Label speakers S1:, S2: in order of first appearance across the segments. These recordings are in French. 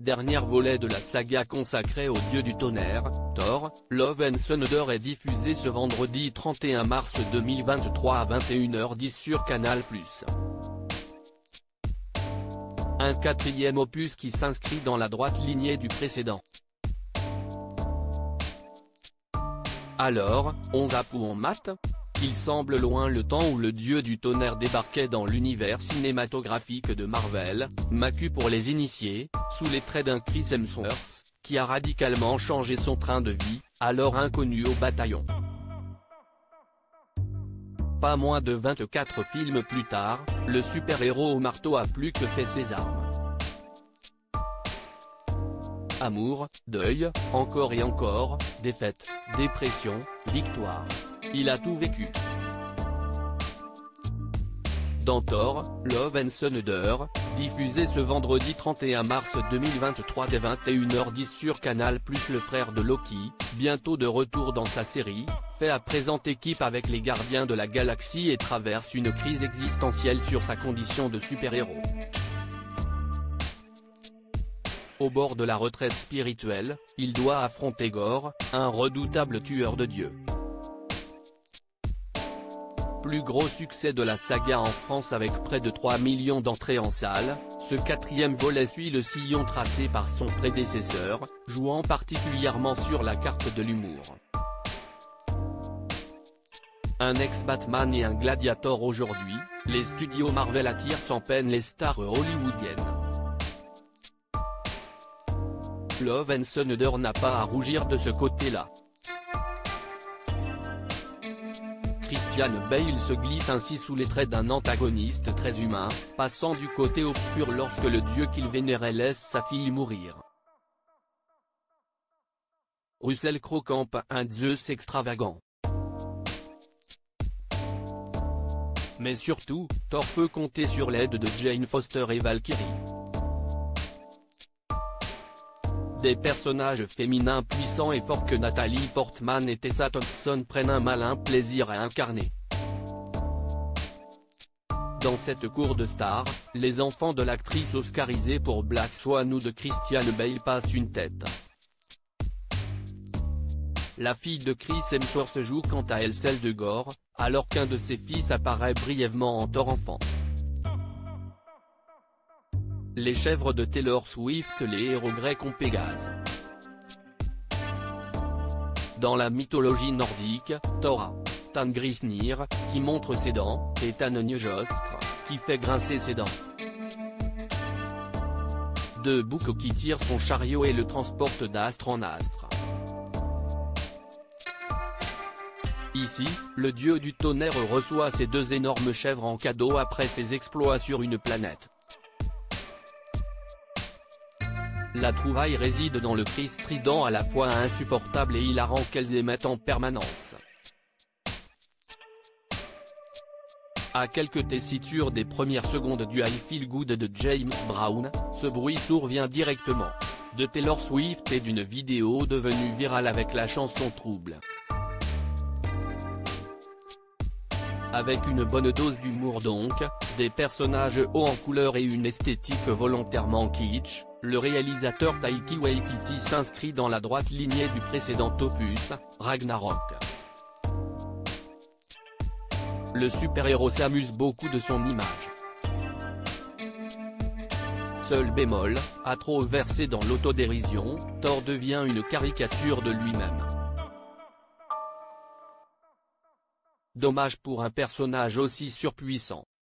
S1: dernier volet de la saga consacrée au dieu du tonnerre, Thor, Love and Thunder est diffusé ce vendredi 31 mars 2023 à 21h10 sur Canal+. Un quatrième opus qui s'inscrit dans la droite lignée du précédent. Alors, on zappe ou on mate ? Il semble loin le temps où le dieu du tonnerre débarquait dans l'univers cinématographique de Marvel, Macu pour les initiés, sous les traits d'un Chris Hemsworth, qui a radicalement changé son train de vie, alors inconnu au bataillon. Pas moins de 24 films plus tard, le super-héros au marteau a plus que fait ses armes. Amour, deuil, encore et encore, défaite, dépression, victoire. Il a tout vécu. Dans Thor, Love and Thunder, diffusé ce vendredi 31 mars 2023 dès 21h10 sur Canal+, le frère de Loki, bientôt de retour dans sa série, fait à présent équipe avec les Gardiens de la Galaxie et traverse une crise existentielle sur sa condition de super-héros. Au bord de la retraite spirituelle, il doit affronter Gorr, un redoutable tueur de dieux. Plus gros succès de la saga en France avec près de 3 millions d'entrées en salle, ce quatrième volet suit le sillon tracé par son prédécesseur, jouant particulièrement sur la carte de l'humour. Un ex-Batman et un gladiator aujourd'hui, les studios Marvel attirent sans peine les stars hollywoodiennes. Love and Thunder n'a pas à rougir de ce côté-là. Christian Bale se glisse ainsi sous les traits d'un antagoniste très humain, passant du côté obscur lorsque le dieu qu'il vénérait laisse sa fille mourir. Russell Crowe campe un Zeus extravagant. Mais surtout, Thor peut compter sur l'aide de Jane Foster et Valkyrie. Des personnages féminins puissants et forts que Natalie Portman et Tessa Thompson prennent un malin plaisir à incarner. Dans cette cour de stars, les enfants de l'actrice oscarisée pour Black Swan ou de Christian Bale passent une tête. La fille de Chris Hemsworth joue quant à elle celle de Gorr, alors qu'un de ses fils apparaît brièvement en Thor enfant. Les chèvres de Taylor Swift, les héros grecs ont Pégase. Dans la mythologie nordique, Thor a Tangrisnir, qui montre ses dents, et Tanjostre, qui fait grincer ses dents. Deux boucs qui tirent son chariot et le transportent d'astre en astre. Ici, le dieu du tonnerre reçoit ces deux énormes chèvres en cadeau après ses exploits sur une planète. La trouvaille réside dans le cri strident à la fois insupportable et hilarant qu'elles émettent en permanence. À quelques tessitures des premières secondes du I Feel Good de James Brown, ce bruit sourd vient directement de Taylor Swift et d'une vidéo devenue virale avec la chanson Trouble. Avec une bonne dose d'humour donc, des personnages hauts en couleur et une esthétique volontairement kitsch, le réalisateur Taiki Waititi s'inscrit dans la droite lignée du précédent opus, Ragnarok. Le super-héros s'amuse beaucoup de son image. Seul bémol, à trop verser dans l'autodérision, Thor devient une caricature de lui-même. Dommage pour un personnage aussi surpuissant.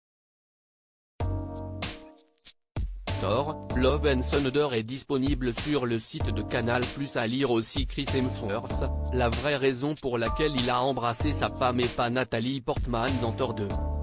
S1: Thor, Love and Thunder est disponible sur le site de Canal+, à lire aussi Chris Hemsworth, la vraie raison pour laquelle il a embrassé sa femme et pas Natalie Portman dans Thor 2.